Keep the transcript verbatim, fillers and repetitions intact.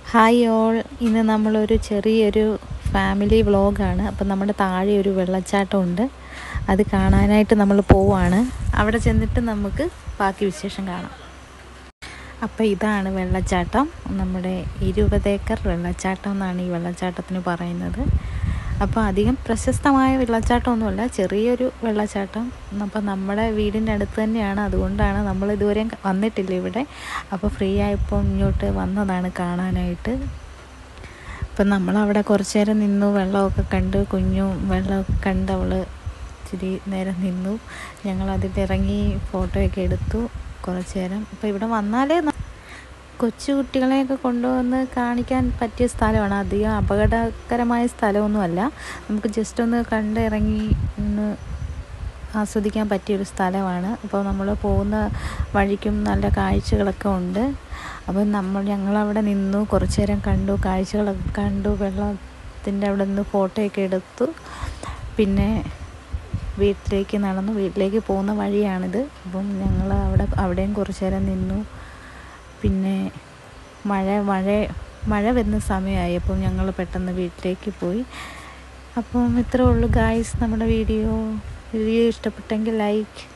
Hi all, ഇന്ന് നമ്മളൊരു ചെറിയൊരു ഫാമിലി വ്ളോഗാണ്. അപ്പം നമ്മുടെ താഴെ ഒരു വെള്ളച്ചാട്ടമുണ്ട്, അത് കാണാനായിട്ട് നമ്മൾ പോവാണ്. അവിടെ ചെന്നിട്ട് നമുക്ക് ബാക്കി വിശേഷം കാണാം. അപ്പോൾ ഇതാണ് വെള്ളച്ചാട്ടം, നമ്മുടെ ഇരുപതേക്കർ വെള്ളച്ചാട്ടം എന്നാണ് ഈ വെള്ളച്ചാട്ടത്തിന് പറയുന്നത്. അപ്പോൾ അധികം പ്രശസ്തമായ വെള്ളച്ചാട്ടമൊന്നുമല്ല, ചെറിയൊരു വെള്ളച്ചാട്ടം. അപ്പോൾ നമ്മുടെ വീടിൻ്റെ അടുത്ത് തന്നെയാണ്, അതുകൊണ്ടാണ് നമ്മൾ ഇതുവരെയും വന്നിട്ടില്ല ഇവിടെ. അപ്പോൾ ഫ്രീ ആയപ്പോൾ ഇങ്ങോട്ട് വന്നതാണ് കാണാനായിട്ട്. അപ്പം നമ്മളവിടെ കുറച്ച് നേരം നിന്നു, വെള്ളമൊക്കെ കണ്ട്, കുഞ്ഞും വെള്ളമൊക്കെ കണ്ട് അവൾ ഇച്ചിരി നേരം നിന്നു. ഞങ്ങളതിലിറങ്ങി ഫോട്ടോയൊക്കെ എടുത്തു കുറച്ച് നേരം. അപ്പോൾ ഇവിടെ വന്നാലേ കൊച്ചു കുട്ടികളെയൊക്കെ കൊണ്ടുവന്ന് കാണിക്കാൻ പറ്റിയ സ്ഥലമാണ്. അധികം അപകടകരമായ സ്ഥലമൊന്നുമല്ല, നമുക്ക് ജസ്റ്റ് ഒന്ന് കണ്ട് ഇറങ്ങി ഒന്ന് ആസ്വദിക്കാൻ പറ്റിയൊരു സ്ഥലമാണ്. അപ്പോൾ നമ്മൾ പോകുന്ന വഴിക്കും നല്ല കാഴ്ചകളൊക്കെ ഉണ്ട്. അപ്പോൾ നമ്മൾ ഞങ്ങളവിടെ നിന്നു, കുറച്ച് നേരം കണ്ടു, കാഴ്ചകളൊക്കെ കണ്ടു, വെള്ളത്തിൻ്റെ അവിടെ നിന്ന് ഫോട്ടോയൊക്കെ എടുത്തു. പിന്നെ വീട്ടിലേക്ക് നടന്നു, വീട്ടിലേക്ക് പോകുന്ന വഴിയാണിത്. അപ്പം ഞങ്ങൾ അവിടെ അവിടെയും കുറച്ച് നേരം നിന്നു. പിന്നെ മഴ മഴ മഴ വരുന്ന സമയമായി, അപ്പം ഞങ്ങൾ പെട്ടെന്ന് വീട്ടിലേക്ക് പോയി. അപ്പം ഇത്രേ ഉള്ളൂ ഗായ്സ്, നമ്മുടെ വീഡിയോ വീഡിയോ ഇഷ്ടപ്പെട്ടെങ്കിൽ ലൈക്ക്